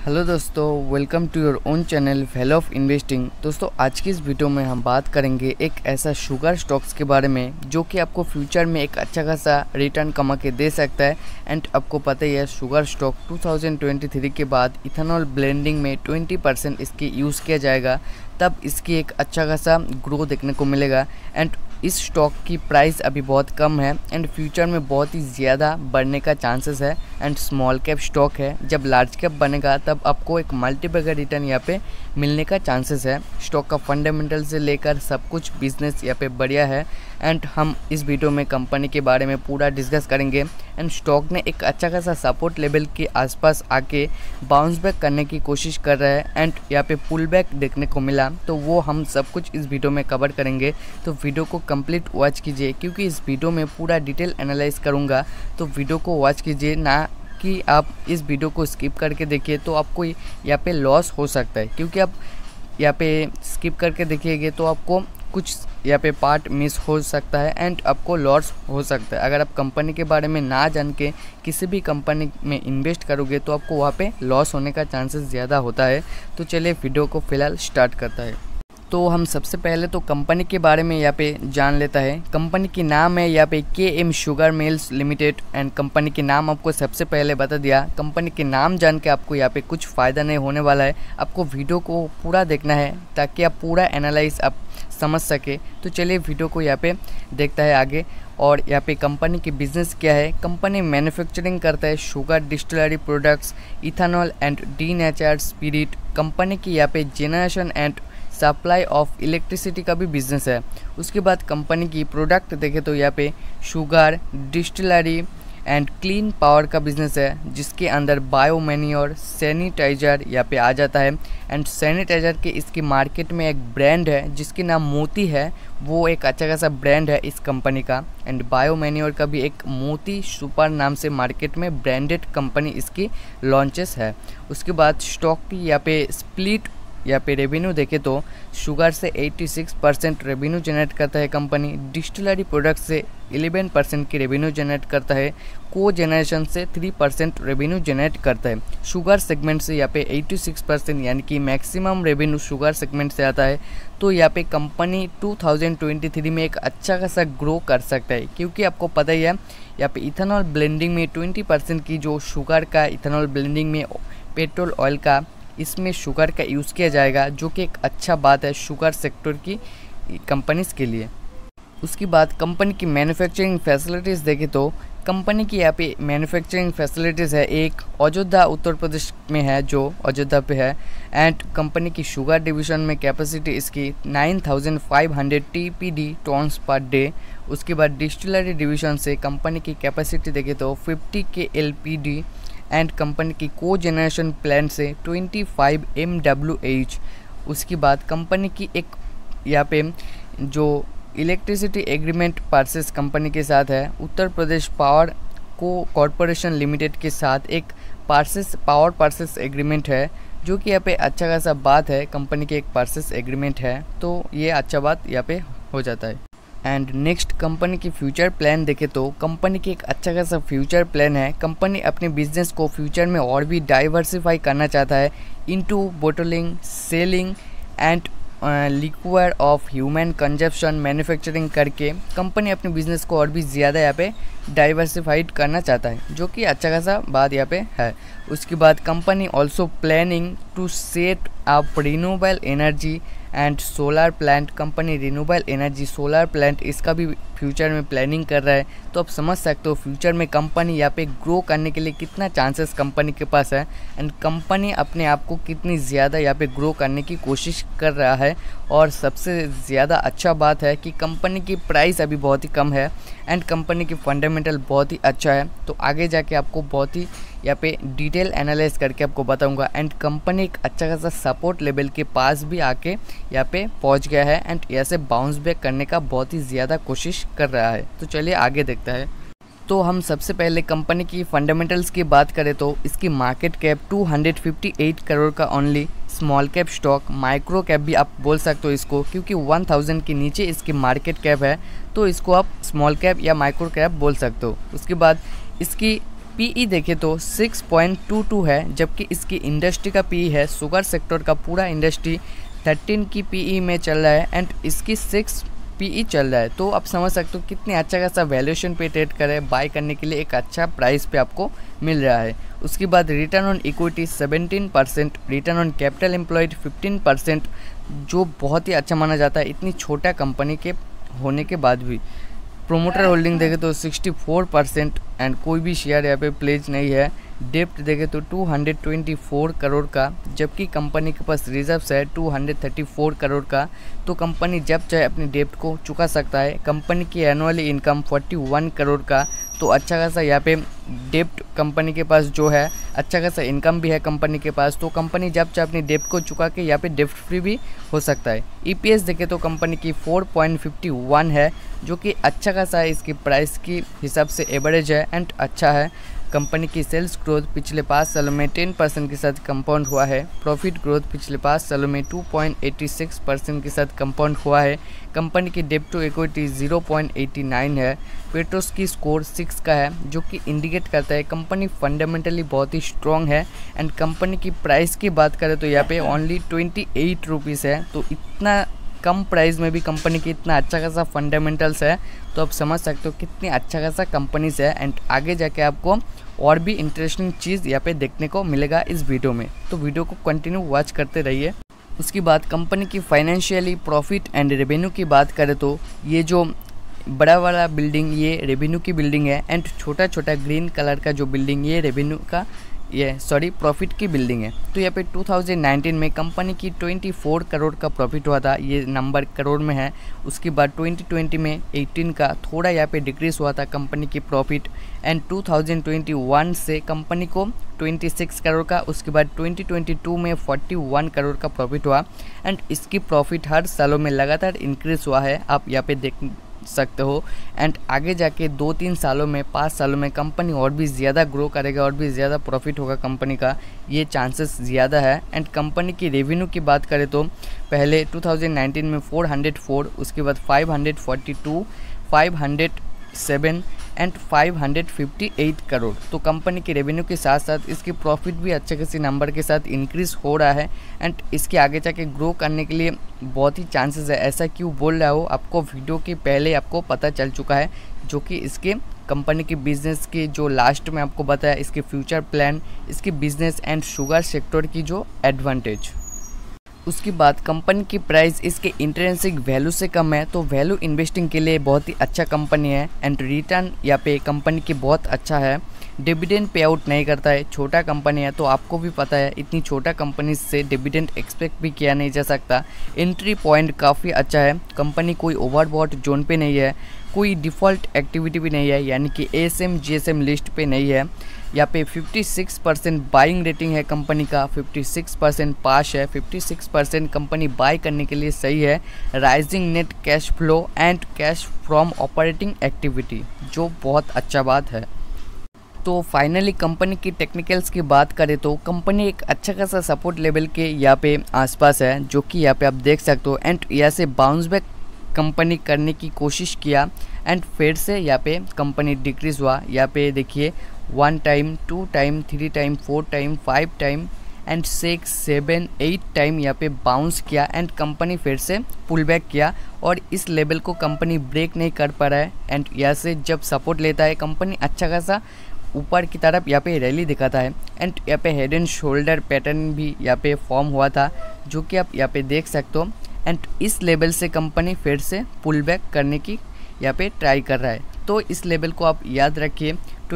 Hello दोस्तों, welcome to your own channel value of investing. दोस्तों, आज की इस वीडियो में हम बात करेंगे एक ऐसा शुगर स्टॉक्स के बारे में जो कि आपको फ्यूचर में एक अच्छा खासा रिटर्न कमा के दे सकता है। एंड आपको पता ही है, शुगर स्टॉक 2023 के बाद इथेनॉल ब्लेंडिंग में 20% इसकी यूज़ किया जाएगा, तब इसकी एक अच्छा खासा ग्रो देखने को मिलेगा। एंड इस स्टॉक की प्राइस अभी बहुत कम है एंड फ्यूचर में बहुत ही ज़्यादा बढ़ने का चांसेस है। एंड स्मॉल कैप स्टॉक है, जब लार्ज कैप बनेगा तब आपको एक मल्टीपल रिटर्न यहाँ पे मिलने का चांसेस है। स्टॉक का फंडामेंटल से लेकर सब कुछ बिजनेस यहाँ पे बढ़िया है। एंड हम इस वीडियो में कंपनी के बारे में पूरा डिस्कस करेंगे। एंड स्टॉक ने एक अच्छा खासा सपोर्ट लेवल के आसपास आके बाउंस बैक करने की कोशिश कर रहा है एंड यहाँ पे पुल बैक देखने को मिला, तो वो हम सब कुछ इस वीडियो में कवर करेंगे। तो वीडियो को कंप्लीट वॉच कीजिए, क्योंकि इस वीडियो में पूरा डिटेल एनालाइज करूँगा। तो वीडियो को वॉच कीजिए, ना कि आप इस वीडियो को स्किप करके देखिए तो आपको यहाँ पे लॉस हो सकता है। क्योंकि आप यहाँ पे स्किप करके देखिएगा तो आपको कुछ यहाँ पे पार्ट मिस हो सकता है एंड आपको लॉस हो सकता है। अगर आप कंपनी के बारे में ना जान के किसी भी कंपनी में इन्वेस्ट करोगे तो आपको वहाँ पे लॉस होने का चांसेस ज़्यादा होता है। तो चलिए वीडियो को फ़िलहाल स्टार्ट करता है। तो हम सबसे पहले तो कंपनी के बारे में यहाँ पे जान लेता है। कंपनी की नाम है यहाँ पे KM sugar mills limited. And company के नाम आपको सबसे पहले बता दिया। कंपनी के नाम जान के आपको यहाँ पे कुछ फ़ायदा नहीं होने वाला है, आपको वीडियो को पूरा देखना है ताकि आप पूरा एनालाइज आप समझ सके। तो चलिए वीडियो को यहाँ पे देखता है आगे। और यहाँ पे कंपनी की बिजनेस क्या है। कंपनी मैन्युफैक्चरिंग करता है sugar distillery products, ethanol and denatured spirit. Company की यहाँ पे generation and supply of electricity का भी बिजनेस है। उसके बाद कंपनी की प्रोडक्ट देखें तो यहाँ पे sugar distillery and clean power का बिजनेस है, जिसके अंदर बायो मैन्योर सैनिटाइज़र यहाँ पे आ जाता है। एंड सैनिटाइज़र के इसकी मार्केट में एक ब्रांड है जिसके नाम मोती है, वो एक अच्छा खासा ब्रांड है इस कंपनी का। एंड बायो मैन्योर का भी एक मोती सुपर नाम से मार्केट में ब्रांडेड कंपनी इसकी लॉन्चेस है। उसके बाद स्टॉक की यहाँ पे स्प्लिट यहाँ पे रेवेन्यू देखे तो शुगर से 86% रेवेन्यू जनरेट करता है कंपनी, डिस्टिलरी प्रोडक्ट से 11% की रेवेन्यू जनरेट करता है, को जनरेशन से 3% रेवेन्यू जनरेट करता है। शुगर सेगमेंट से यहाँ पे 86% यानी कि मैक्सिमम रेवेन्यू शुगर सेगमेंट से आता है। तो यहाँ पे कंपनी 2023 में एक अच्छा खासा ग्रो कर सकता है, क्योंकि आपको पता ही है यहाँ पे इथेनॉल ब्लेंडिंग में 20% की जो शुगर का इथेनॉल ब्लेंडिंग में पेट्रोल ऑयल का इसमें शुगर का यूज़ किया जाएगा, जो कि एक अच्छा बात है शुगर सेक्टर की कंपनीज़ के लिए। उसके बाद कंपनी की मैन्युफैक्चरिंग फैसिलिटीज़ देखें तो कंपनी की यहाँ पे मैन्युफैक्चरिंग फैसिलिटीज़ है, एक अयोध्या उत्तर प्रदेश में है जो अयोध्या पे है। एंड कंपनी की शुगर डिवीज़न में कैपेसिटी इसकी 9500 TPD टन्स पर डे। उसके बाद डिस्टिलरी डिवीज़न से कंपनी की कैपेसिटी देखें तो 50 KLPD। एंड कंपनी की को जनरेशन प्लांट से 25 MWH। उसके बाद कंपनी की एक यहाँ पे जो इलेक्ट्रिसिटी एग्रीमेंट परचेस कंपनी के साथ है, उत्तर प्रदेश पावर को कॉरपोरेशन लिमिटेड के साथ एक पावर परचेस एग्रीमेंट है, जो कि यहाँ पे अच्छा खासा बात है। कंपनी के एक परचेस एग्रीमेंट है, तो ये अच्छा बात यहाँ पे हो जाता है। एंड नेक्स्ट कंपनी की फ्यूचर प्लान देखें तो कंपनी की एक अच्छा खासा फ्यूचर प्लान है। कंपनी अपने बिजनेस को फ्यूचर में और भी डाइवर्सिफाई करना चाहता है into bottling, selling and liquid of human consumption manufacturing करके कंपनी अपने बिजनेस को और भी ज़्यादा यहाँ पे डाइवर्सिफाइड करना चाहता है, जो कि अच्छा खासा बात यहाँ पे है। उसके बाद company also planning to set up renewable energy and solar plant. Company renewable energy solar plant इसका भी फ्यूचर में प्लानिंग कर रहा है। तो आप समझ सकते हो फ्यूचर में कंपनी यहाँ पे ग्रो करने के लिए कितना चांसेस कंपनी के पास है एंड कंपनी अपने आप को कितनी ज़्यादा यहाँ पे ग्रो करने की कोशिश कर रहा है। और सबसे ज़्यादा अच्छा बात है कि कंपनी की प्राइस अभी बहुत ही कम है एंड कंपनी की फंडामेंटल बहुत ही अच्छा है। तो आगे जाके आपको बहुत ही यहाँ पे डिटेल एनालाइज करके आपको बताऊंगा। एंड कंपनी एक अच्छा खासा सपोर्ट लेवल के पास भी आके यहाँ पे पहुँच गया है एंड ऐसे बाउंस बैक करने का बहुत ही ज़्यादा कोशिश कर रहा है। तो चलिए आगे देखता है। तो हम सबसे पहले कंपनी की फंडामेंटल्स की बात करें तो इसकी मार्केट कैप 258 करोड़ का only small cap stock, micro cap भी आप बोल सकते हो इसको, क्योंकि 1000 के नीचे इसकी मार्केट कैप है, तो इसको आप स्मॉल कैप या माइक्रो कैप बोल सकते हो। उसके बाद इसकी पीई देखे तो 6.22 है, जबकि इसकी इंडस्ट्री का पीई है, शुगर सेक्टर का पूरा इंडस्ट्री 13 की पीई में चल रहा है एंड इसकी 6 पीई चल रहा है। तो आप समझ सकते हो कितने अच्छा खासा वैल्यूएशन पे ट्रेड करे, बाय करने के लिए एक अच्छा प्राइस पे आपको मिल रहा है। उसके बाद return on equity 17%, return on capital employed 15%, जो बहुत ही अच्छा माना जाता है इतनी छोटा कंपनी के होने के बाद भी। प्रोमोटर होल्डिंग देखे तो 64% एंड कोई भी शेयर यहाँ पे प्लेज नहीं है। डेप्ट देखे तो 224 करोड़ का, जबकि कंपनी के पास रिजर्व्स है 234 करोड़ का। तो कंपनी जब चाहे अपनी डेप्ट को चुका सकता है। कंपनी की एनुअली इनकम 41 करोड़ का, तो अच्छा खासा यहाँ पे डेप्ट कंपनी के पास जो है, अच्छा खासा इनकम भी है कंपनी के पास। तो कंपनी जब चाहे अपनी डेप्ट को चुका के यहाँ पे डेप्ट फ्री भी हो सकता है। ईपीएस देखे तो कंपनी की 4.51 है, जो कि अच्छा खासा है, इसकी प्राइस की हिसाब से एवरेज है एंड अच्छा है। कंपनी की सेल्स ग्रोथ पिछले 5 सालों में 10% के साथ कंपाउंड हुआ है। प्रॉफिट ग्रोथ पिछले 5 सालों में 2.86% के साथ कंपाउंड हुआ है। कंपनी की डेब्ट टू इक्विटी 0.89 है। पेट्रोस की स्कोर 6 का है, जो कि इंडिकेट करता है कंपनी फंडामेंटली बहुत ही स्ट्रॉन्ग है। एंड कंपनी की प्राइस की बात करें तो यहाँ पे ओनली 28 रुपीज़ है। तो इतना कम प्राइस में भी कंपनी की इतना अच्छा खासा फंडामेंटल्स है, तो आप समझ सकते हो कितनी अच्छा खासा कंपनीज है। एंड आगे जाके आपको और भी इंटरेस्टिंग चीज़ यहाँ पे देखने को मिलेगा इस वीडियो में, तो वीडियो को कंटिन्यू वॉच करते रहिए। उसके बाद कंपनी की फाइनेंशियली प्रॉफिट एंड रेवेन्यू की बात करें तो ये जो बड़ा वाला बिल्डिंग ये रेवेन्यू की बिल्डिंग है एंड छोटा छोटा ग्रीन कलर का जो बिल्डिंग ये रेवेन्यू का प्रॉफिट की बिल्डिंग है। तो यहाँ पे 2019 में कंपनी की 24 करोड़ का प्रॉफिट हुआ था, ये नंबर करोड़ में है। उसके बाद 2020 में 18 का थोड़ा यहाँ पे डिक्रीज हुआ था कंपनी की प्रॉफिट एंड 2021 से कंपनी को 26 करोड़ का, उसके बाद 2022 में 41 करोड़ का प्रॉफिट हुआ एंड इसकी प्रॉफिट हर सालों में लगातार इंक्रीज हुआ है, आप यहाँ पे देख सकते हो। एंड आगे जाके 2-3 सालों में 5 सालों में कंपनी और भी ज़्यादा ग्रो करेगा और भी ज़्यादा प्रॉफिट होगा कंपनी का, ये चांसेस ज़्यादा है। एंड कंपनी की रेवेन्यू की बात करें तो पहले 2019 में 404, उसके बाद 542, 507 एंड 558 करोड़। तो कंपनी की रेवेन्यू के साथ साथ इसकी प्रॉफिट भी अच्छे खासी नंबर के साथ इंक्रीज हो रहा है एंड इसके आगे जाके ग्रो करने के लिए बहुत ही चांसेस है। ऐसा क्यों बोल रहा हो, आपको वीडियो के पहले आपको पता चल चुका है, जो कि इसके कंपनी के बिजनेस के जो लास्ट में आपको बताया, इसके फ्यूचर प्लान, इसकी बिजनेस एंड शुगर सेक्टर की जो एडवांटेज। उसके बाद कंपनी की प्राइस इसके इंट्रिंसिक वैल्यू से कम है, तो वैल्यू इन्वेस्टिंग के लिए बहुत ही अच्छा कंपनी है। एंड रिटर्न यहाँ पे कंपनी की बहुत अच्छा है। डिविडेंड पे आउट नहीं करता है, छोटा कंपनी है, तो आपको भी पता है इतनी छोटा कंपनी से डिविडेंड एक्सपेक्ट भी किया नहीं जा सकता। एंट्री पॉइंट काफ़ी अच्छा है, कंपनी कोई ओवरबॉट जोन पे नहीं है, कोई डिफ़ॉल्ट एक्टिविटी भी नहीं है, यानी कि एएसएम जीएसएम लिस्ट पे नहीं है। यहाँ पे 56% बाइंग रेटिंग है कंपनी का, 56% पास है, 56% कंपनी बाय करने के लिए सही है। Rising net cash flow and cash from operating activity, जो बहुत अच्छा बात है। तो फाइनली कंपनी की टेक्निकल्स की बात करें तो कंपनी एक अच्छा खासा सपोर्ट लेवल के यहाँ पे आसपास है, जो कि यहाँ पे आप देख सकते हो। एंड यहाँ से बाउंस बैक कंपनी करने की कोशिश किया एंड फिर से यहाँ पे कंपनी डिक्रीज हुआ। यहाँ पे देखिए 1 time, 2 time, 3 time, 4 time, 5 time and 6, 7, 8 time यहाँ पे बाउंस किया एंड कंपनी फिर से पुल बैक किया और इस लेवल को कंपनी ब्रेक नहीं कर पा रहा है। एंड यहाँ से जब सपोर्ट लेता है कंपनी अच्छा खासा ऊपर की तरफ यहाँ पे रैली दिखाता है। एंड यहाँ पे हेड एंड शोल्डर पैटर्न भी यहाँ पे फॉर्म हुआ था, जो कि आप यहाँ पे देख सकते हो। एंड इस लेवल से कंपनी फिर से पुल बैक करने की यहाँ पे ट्राई कर रहा है, तो इस लेवल को आप याद रखिए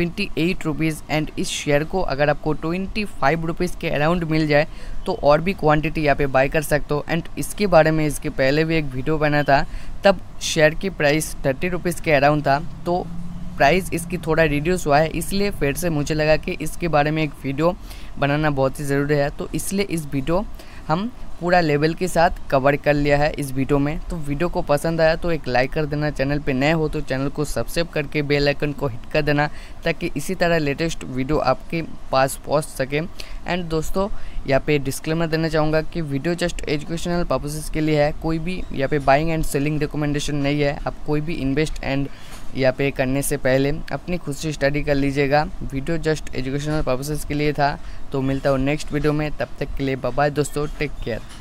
28 रुपीज़। एंड इस शेयर को अगर आपको 25 रुपीज़ के अराउंड मिल जाए तो और भी क्वांटिटी यहाँ पे बाय कर सकते हो। एंड इसके बारे में इसके पहले भी एक वीडियो बना था, तब शेयर की प्राइस 30 रुपीज़ के अराउंड था, तो प्राइस इसकी थोड़ा रिड्यूस हुआ है, इसलिए फिर से मुझे लगा कि इसके बारे में एक वीडियो बनाना बहुत ही ज़रूरी है। तो इसलिए इस वीडियो हम पूरा लेवल के साथ कवर कर लिया है इस वीडियो में। तो वीडियो को पसंद आया तो एक लाइक कर देना, चैनल पे नए हो तो चैनल को सब्सक्राइब करके बेल आइकन को हिट कर देना, ताकि इसी तरह लेटेस्ट वीडियो आपके पास पहुंच सके। एंड दोस्तों यहाँ पे डिस्क्लेमर देना चाहूँगा कि वीडियो जस्ट एजुकेशनल पर्पसेस के लिए है, कोई भी यहाँ पे बाइंग एंड सेलिंग रिकमेंडेशन नहीं है। आप कोई भी इन्वेस्ट एंड या पे करने से पहले अपनी खुद से स्टडी कर लीजिएगा। वीडियो जस्ट एजुकेशनल पर्पसेस के लिए था। तो मिलता हूँ नेक्स्ट वीडियो में, तब तक के लिए बाय बाय दोस्तों, टेक केयर।